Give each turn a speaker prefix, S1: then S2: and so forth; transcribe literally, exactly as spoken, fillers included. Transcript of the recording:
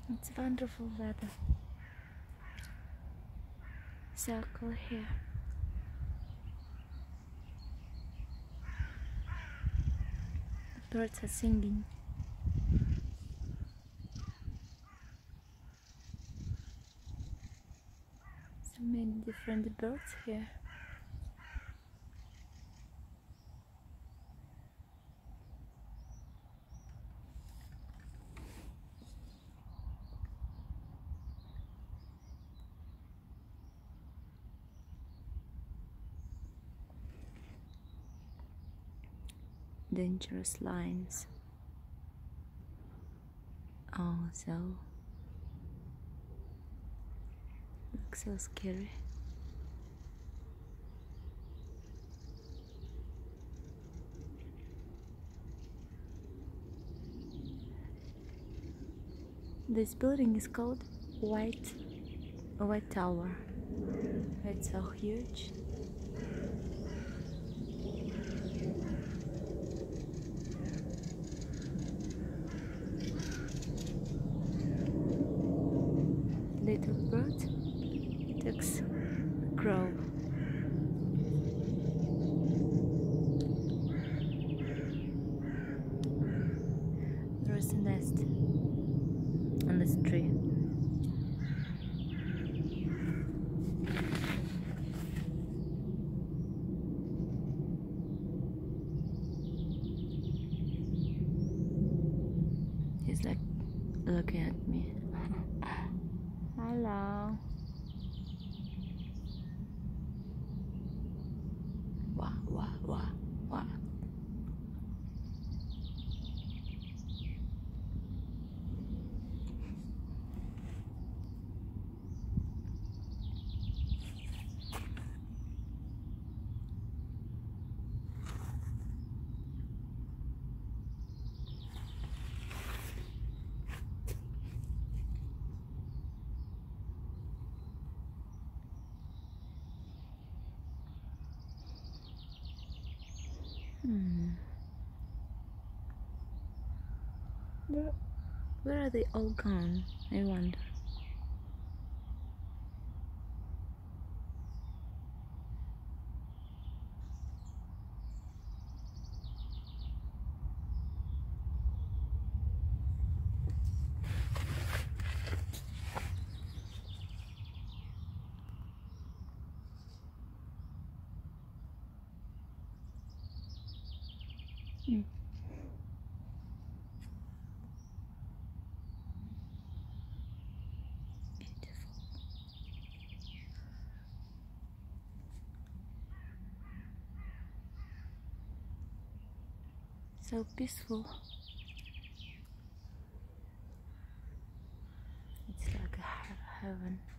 S1: It's wonderful weather. Circle here. The birds are singing. So many different birds here. Dangerous lines. Oh, so looks so scary. This building is called White White Tower. It's so huge. Little bird takes a crow. There is a nest on this tree. He's like looking at me. Hello. Wah, wah, wah, wah. Hmm. Where, where are they all gone? I wonder. Hmm. Beautiful. So peaceful. It's like a heaven.